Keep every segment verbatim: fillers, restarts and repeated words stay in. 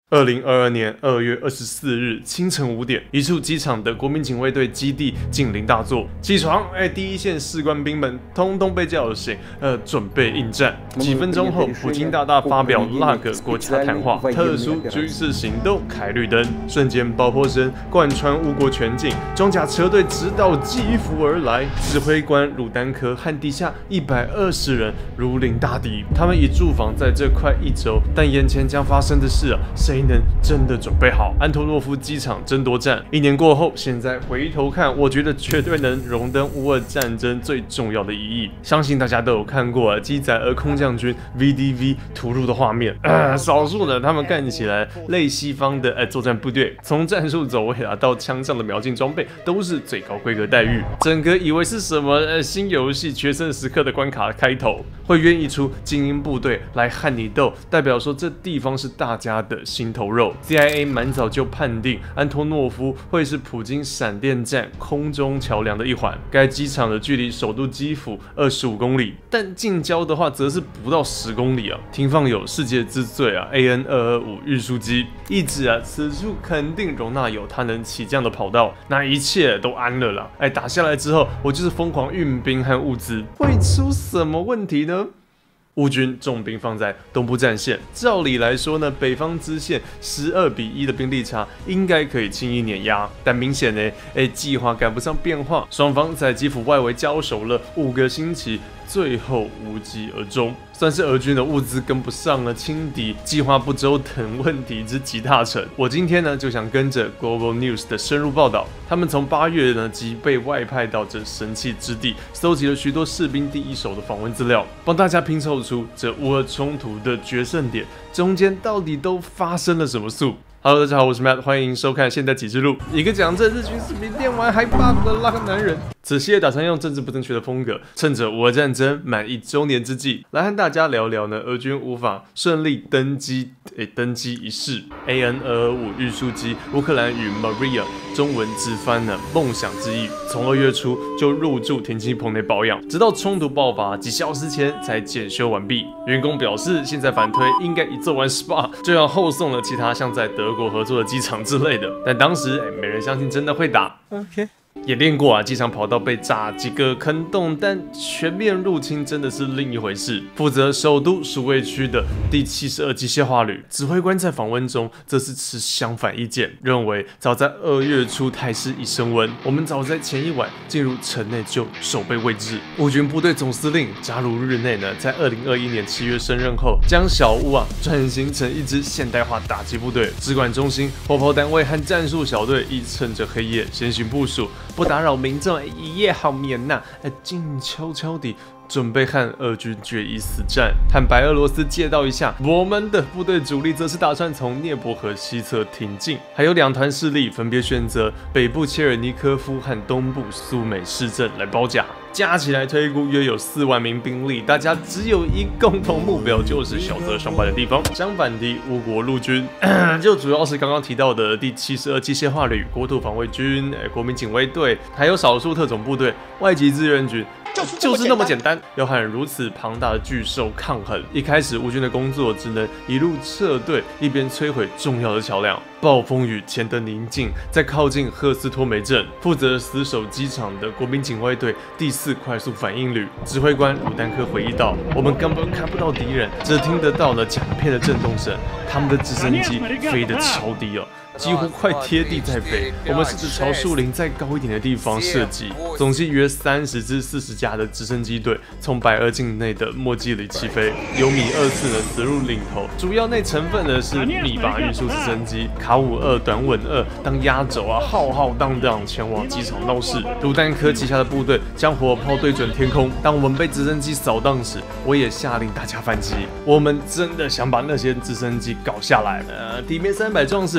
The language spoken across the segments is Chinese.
二零二二年二月二十四日清晨五点，一处机场的国民警卫队基地警铃大作，起床！哎，第一线士官兵们通通被叫醒，呃，准备应战。几分钟后，普京大大发表那个国家谈话，特殊军事行动开绿灯，瞬间爆破声贯穿乌国全境，装甲车队直捣基辅而来，指挥官鲁丹科和底下一百二十人如临大敌，他们已驻防在这快一周，但眼前将发生的事啊，谁能真的准备好安托诺夫机场争夺战？一年过后，现在回头看，我觉得绝对能荣登乌俄战争最重要的一役。相信大家都有看过啊，机载俄空降军 V D V 突入的画面。呃，少数呢，他们看起来类西方的呃作战部队，从战术走位啊到枪上的瞄镜装备，都是最高规格待遇。整个以为是什么呃新游戏决胜时刻的关卡开头，会愿意出精英部队来和你斗，代表说这地方是大家的心头肉。C I A 蛮早就判定安托诺夫会是普京闪电战空中桥梁的一环。该机场的距离首都基辅二十五公里，但近郊的话则是不到十公里啊。停放有世界之最啊 A N 二二五运输机，意指啊此处肯定容纳有它能起降的跑道，那一切都安了啦。哎，打下来之后，我就是疯狂运兵和物资，会出什么问题呢？乌军重兵放在东部战线，照理来说呢，北方支线十二比一的兵力差应该可以轻易碾压，但明显呢，哎，计划赶不上变化，双方在基辅外围交手了五个星期，最后无疾而终，算是俄军的物资跟不上了，轻敌、计划不周等问题之集大成。我今天呢就想跟着 Global News 的深入报道，他们从八月呢即被外派到这神器之地，搜集了许多士兵第一手的访问资料，帮大家拼凑出这乌俄冲突的决胜点中间到底都发生了什么事。Hello， 大家好，我是 Matt， 欢迎收看《现代启示录》，一个讲政治军事比电玩还 bug 的那个男人。此期也打算用政治不正确的风格，趁着乌俄战争满一周年之际，来和大家聊聊呢俄军无法顺利登机诶登机一事。A N 二二五运输机乌克兰与 Maria 中文直翻呢梦想之翼，从二月初就入驻停机棚内保养，直到冲突爆发几小时前才检修完毕。员工表示，现在反推应该一做完 S P A 就要后送了其他像在德国合作的机场之类的，但当时哎没人相信真的会打。OK。也练过啊，机场跑道被炸几个坑洞，但全面入侵真的是另一回事。负责首都属卫区的第七十二机械化旅指挥官在访问中则是持相反意见，认为早在二月初态势已升温，我们早在前一晚进入城内就守备位置。乌军部队总司令扎卢日内呢，在二零二一年七月升任后，将小乌啊转型成一支现代化打击部队，指管中心、火炮单位和战术小队亦趁着黑夜先行部署。不打扰民众，一夜好眠呐、啊！静悄悄地准备和俄军决一死战，和白俄罗斯借道一下。我们的部队主力则是打算从涅伯河西侧挺进，还有两团势力分别选择北部切尔尼科夫和东部苏美市镇来包夹。加起来推估约有四万名兵力，大家只有一共同目标，就是小泽上班的地方。相反的，乌国陆军就主要是刚刚提到的第七十二机械化旅、国土防卫军、国民警卫队，还有少数特种部队、外籍志愿军。就是那么简单，要和如此庞大的巨兽抗衡。一开始，乌军的工作只能一路撤退，一边摧毁重要的桥梁。暴风雨前的宁静，在靠近赫斯托梅镇，负责死守机场的国民警卫队第四快速反应旅指挥官鲁丹科回忆道：“我们根本看不到敌人，只听得到了甲片的震动声。他们的直升机飞得超低哦。”几乎快贴地在飞，我们试着朝树林再高一点的地方射击。总计约三十至四十架的直升机队从白俄境内的莫基里起飞，由米二四呢驶入领头，主要内成分呢是米八运输直升机、卡五二短吻二当压轴啊，浩浩荡荡前往机场闹事。卢丹科旗下的部队将火炮对准天空，当我们被直升机扫荡时，我也下令大家反击。我们真的想把那些直升机搞下来。呃，体面三百壮士不是单纯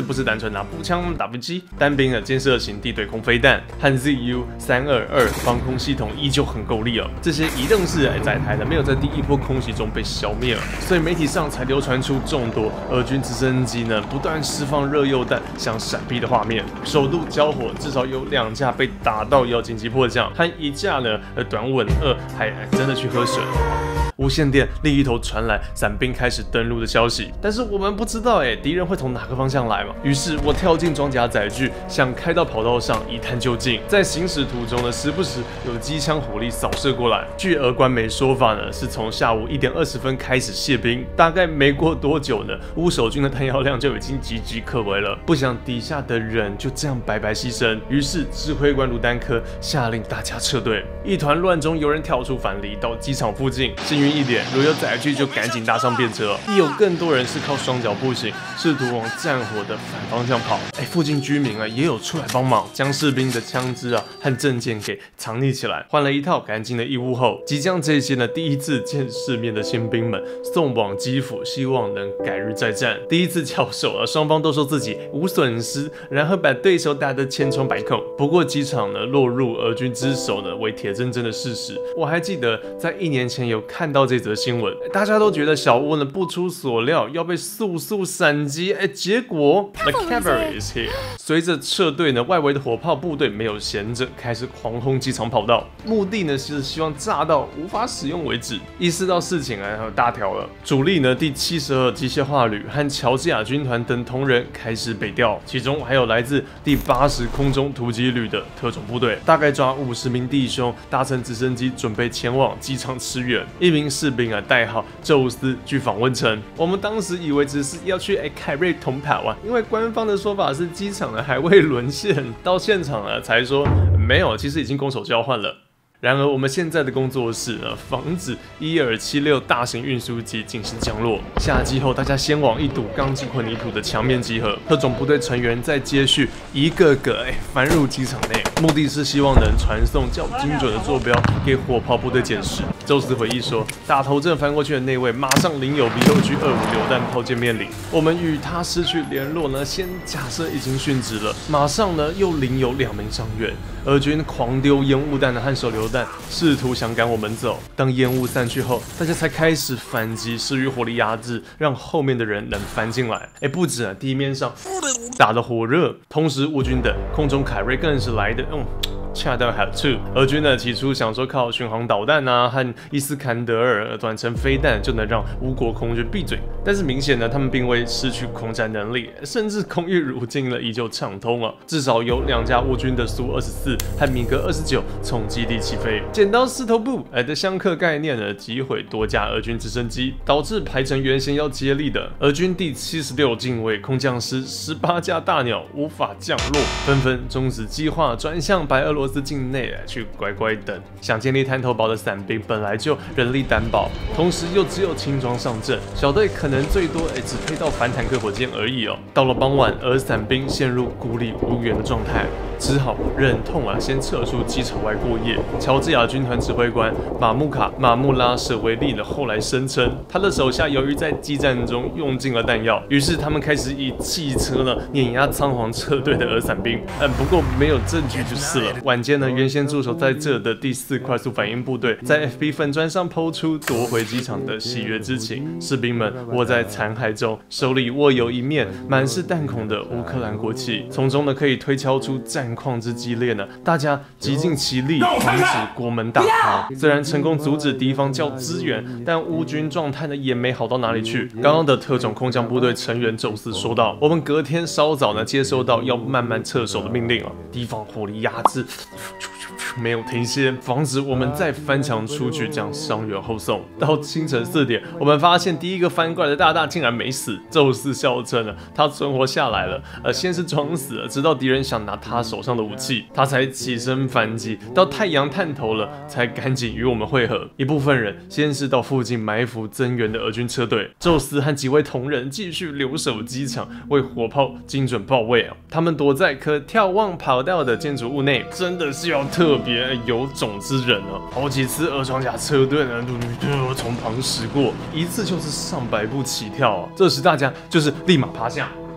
纯拿步枪打飞机，单兵的建设型地对空飞弹和 Z U 三二二防空系统依旧很够力哦。这些移动式载台呢，没有在第一波空袭中被消灭了，所以媒体上才流传出众多俄军直升机呢不断释放热诱弹向闪避的画面。首度交火至少有两架被打到要紧急迫降，和一架呢呃短吻二还真的去喝水。无线电另一头传来伞兵开始登陆的消息，但是我们不知道哎，敌人会从哪个方向来嘛？于是我跳进装甲载具，想开到跑道上一探究竟。在行驶途中呢，时不时有机枪火力扫射过来。据俄官媒说法呢，是从下午一点二十分开始卸兵，大概没过多久呢，乌守军的弹药量就已经岌岌可危了。不想底下的人就这样白白牺牲，于是指挥官卢丹科下令大家撤队。一团乱中，有人跳出反离到机场附近，幸运一点，如有载具就赶紧搭上便车。亦有更多人是靠双脚步行，试图往战火的反方向跑。哎，附近居民啊也有出来帮忙，将士兵的枪支啊和证件给藏匿起来，换了一套干净的衣物后，即将这些呢第一次见世面的新兵们送往基辅，希望能改日再战。第一次交手啊，双方都说自己无损失，然后把对手打得千疮百孔。不过机场呢落入俄军之手呢为铁铮铮的事实。我还记得在一年前有看到这则新闻，大家都觉得小乌呢不出所料要被速速闪击，哎，结果 The cavalry is here。随着撤队呢，外围的火炮部队没有闲着，开始狂轰机场跑道，目的呢是希望炸到无法使用为止。意识到事情啊大条了，主力呢第七十二机械化旅和乔治亚军团等同仁开始北调，其中还有来自第八十空中突击旅的特种部队，大概抓五十名弟兄搭乘直升机准备前往机场驰援。一名士兵啊代号宙斯据访问称，我们当时以为只是要去哎凯瑞同跑啊，因为官方的说法是机场呢还未沦陷，到现场了才说没有，其实已经攻守交换了。然而，我们现在的工作是呢，防止伊尔七六大型运输机进行降落。下机后，大家先往一堵钢筋混凝土的墙面集合，特种部队成员再接续一个个哎翻入机场内，目的是希望能传送较精准的坐标给火炮部队检视。宙斯回忆说，打头阵翻过去的那位马上领有 V 六 G 二五榴弹炮舰面临，我们与他失去联络呢，先假设已经殉职了，马上呢又领有两名伤员。俄军狂丢烟雾弹和手榴弹，试图想赶我们走。当烟雾散去后，大家才开始反击，施予火力压制，让后面的人能翻进来。哎，不止啊，地面上打得火热，同时乌军的空中凯瑞更是来的，嗯。恰到好处。俄军呢起初想说靠巡航导弹啊和伊斯坎德尔短程飞弹就能让乌国空军闭嘴，但是明显呢他们并未失去空战能力，甚至空域如今呢依旧畅通啊，至少有两架乌军的苏二十四和米格二十九从基地起飞。剪刀石头布哎的相克概念呢击毁多架俄军直升机，导致排成圆形要接力的俄军第七十六近卫空降师十八架大鸟无法降落，纷纷终止计划，转向白俄罗斯。俄罗斯境内去乖乖等。想建立滩头堡的伞兵本来就人力单薄，同时又只有轻装上阵，小队可能最多哎只配到反坦克火箭而已哦。到了傍晚，而伞兵陷入孤立无援的状态，只好忍痛啊先撤出机场外过夜。乔治亚军团指挥官马穆卡马穆拉舍维利呢后来声称，他的手下由于在激战中用尽了弹药，于是他们开始以汽车呢碾压仓皇撤退的俄伞兵。嗯，不过没有证据就是了。晚间呢，原先驻守在这的第四快速反应部队在 F B 粉专上抛出夺回机场的喜悦之情。士兵们窝在残骸中，手里握有一面满是弹孔的乌克兰国旗，从中呢可以推敲出战况之激烈呢。大家极尽其力防止国门大塌。虽然成功阻止敌方叫支援，但乌军状态呢也没好到哪里去。刚刚的特种空降部队成员宙斯说道：“我们隔天稍早呢接收到要慢慢撤守的命令了，敌方火力压制。”没有停歇，防止我们再翻墙出去将伤员后送。到清晨四点，我们发现第一个翻过来的大大竟然没死。宙斯笑称了，他存活下来了。呃，先是装死了，直到敌人想拿他手上的武器，他才起身反击。到太阳探头了，才赶紧与我们会合。一部分人先是到附近埋伏增援的俄军车队，宙斯和几位同仁继续留守机场，为火炮精准报位啊。他们躲在可眺望跑道的建筑物内，真的是要特别有种之人啊！好几次俄装甲车队呢，都从旁驶过，一次就是上百步起跳啊！这时大家就是立马趴下，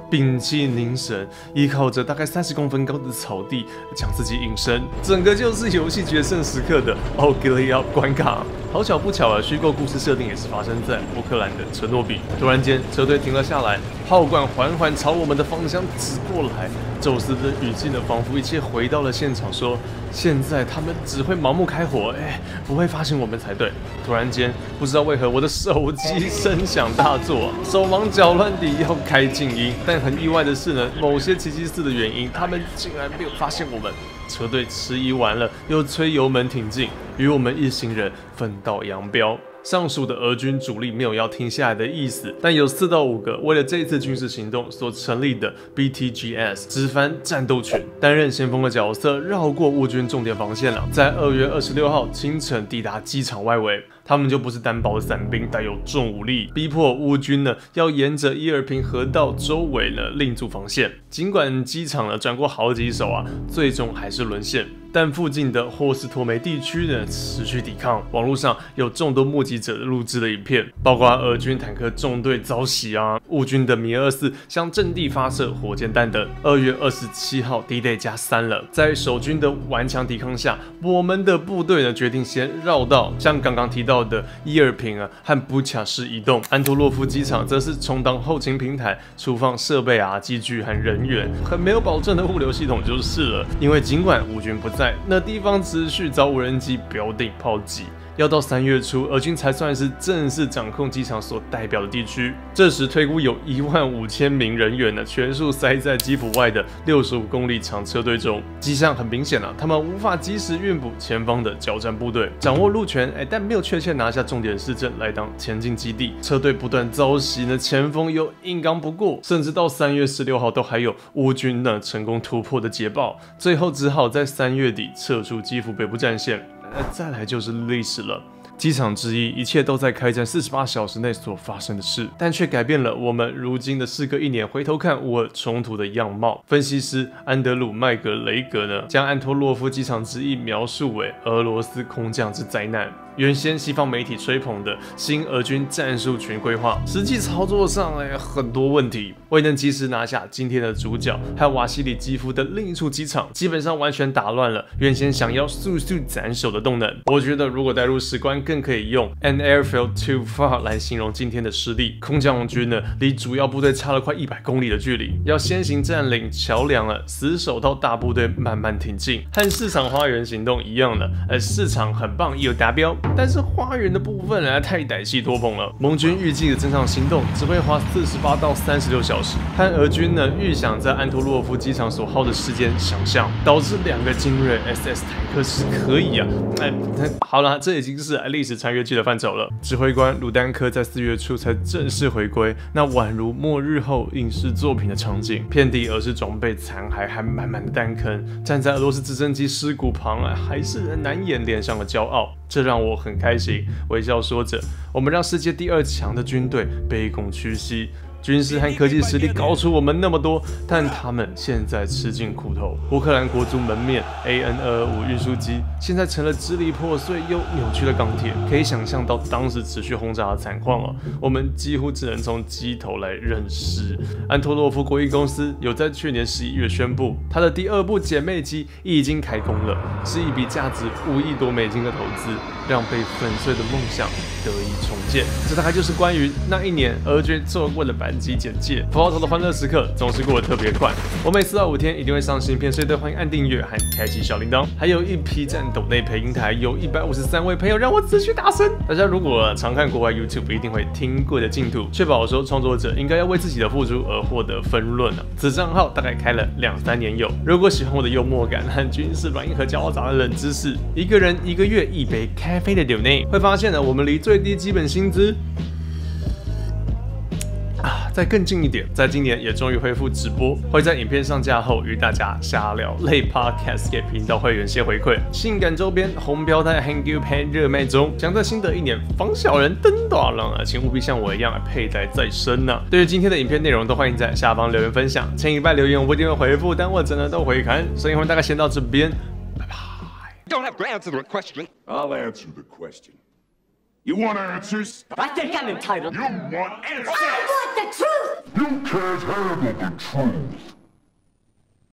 屏气凝神，依靠着大概三十公分高的草地将自己隐身，整个就是游戏决胜时刻的奥格利奥关卡。好巧不巧啊，虚构故事设定也是发生在乌克兰的车诺比。突然间，车队停了下来，炮管缓缓朝我们的方向指过来。宙斯的语气呢，仿佛一切回到了现场，说：“现在他们只会盲目开火，哎，不会发现我们才对。”突然间，不知道为何我的手机声响大作，手忙脚乱地要开静音，但很意外的是呢，某些奇迹似的原因，他们竟然没有发现我们。车队迟疑完了，又催油门挺进，与我们一行人分道扬镳。上述的俄军主力没有要停下来的意思，但有四到五个为了这一次军事行动所成立的 B T G S 直幡战斗群，担任先锋的角色，绕过乌军重点防线了，在二月二十六号清晨抵达机场外围。他们就不是单薄的伞兵，带有重武力，逼迫乌军呢要沿着伊尔平河道周围呢另筑防线。尽管机场呢转过好几手啊，最终还是沦陷。但附近的霍斯托梅地区呢持续抵抗。网络上有众多目击者录制的影片，包括俄军坦克纵队遭袭啊，乌军的米二四向阵地发射火箭弹等。二月二十七号 D Day 加三了，在守军的顽强抵抗下，我们的部队呢决定先绕道像刚刚提到的伊尔平啊和布恰市移动。安托洛夫机场则是充当后勤平台，储放设备啊、机具和人员，很没有保证的物流系统就是了。因为尽管乌军不在那地方，持续遭无人机标定炮击。要到三月初，俄军才算是正式掌控机场所代表的地区。这时推估有一万五千名人员呢，全数塞在基辅外的六十五公里长车队中。迹象很明显啊，他们无法及时运补前方的交战部队，掌握路权，哎，但没有确切拿下重点市镇来当前进基地。车队不断遭袭呢，前锋又硬刚不过，甚至到三月十六号都还有乌军呢成功突破的捷报。最后只好在三月底撤出基辅北部战线。呃，再来就是历史了。机场之一，一切都在开战四十八小时内所发生的事，但却改变了我们如今的事隔一年回头看乌俄冲突的样貌。分析师安德鲁麦格雷格呢，将安托洛夫机场之役描述为俄罗斯空降之灾难。原先西方媒体吹捧的新俄军战术群规划，实际操作上哎很多问题，未能及时拿下今天的主角和瓦西里基夫的另一处机场，基本上完全打乱了原先想要速速斩首的动能。我觉得如果带入史观，更可以用 an airfield too far 来形容今天的失利。空降军呢，离主要部队差了快一百公里的距离，要先行占领桥梁了，死守到大部队慢慢挺进，和市场花园行动一样的。呃，市场很棒，也有达标。但是花园的部分啊，太歹戏拖棚了。盟军预计的整场行动只会花四十八到三十六小时，和俄军呢预想在安托洛夫机场所耗的时间相像，导致两个精锐 S S 坦克是可以啊。哎，好了，这已经是历史穿越剧的范畴了。指挥官鲁丹科在四月初才正式回归，那宛如末日后影视作品的场景，遍地而是装备残骸和满满的弹坑。站在俄罗斯直升机尸骨旁啊，还是难掩脸上的骄傲。这让我很开心，微笑说着：“我们让世界第二强的军队卑躬屈膝。”军事和科技实力高出我们那么多，但他们现在吃尽苦头。乌克兰国足门面 A N 二二五运输机现在成了支离破碎又扭曲的钢铁，可以想象到当时持续轰炸的惨况哦。我们几乎只能从机头来认识。安托洛夫国营公司有在去年十一月宣布，它的第二部姐妹机已经开工了，是一笔价值五亿多美金的投资，让被粉碎的梦想得以重建。这大概就是关于那一年俄军做过的版机简介。葡萄头的欢乐时刻总是过得特别快，我每四到五天一定会上新片，所以都欢迎按订阅和开启小铃铛。还有一批战斗内配音台，有一百五十三位朋友让我持续大声。大家如果常看国外 YouTube， 一定会听过的净土，确保说创作者应该要为自己的付出而获得分润啊。此账号大概开了两三年有。如果喜欢我的幽默感和军事软硬和交杂的冷知识，一个人一个月一杯咖啡的柳内，会发现呢，我们离最低基本薪资。啊，再更近一点，在今年也终于恢复直播，会在影片上架后与大家瞎聊类 podcast 给频道会员些回馈。性感周边红标带 Hang You Pen 热卖中，将在新的一年防小人登大浪啊，请务必像我一样佩戴在身呢、啊。对于今天的影片内容，都欢迎在下方留言分享。前一半留言我不一定会回复，但我真的都会看。所以我们大概先到这边，拜拜。 Don't have to answer the question. I'll answer the question. You want answers? I think I'm entitled. You want answers? I want the truth! You can't handle the truth.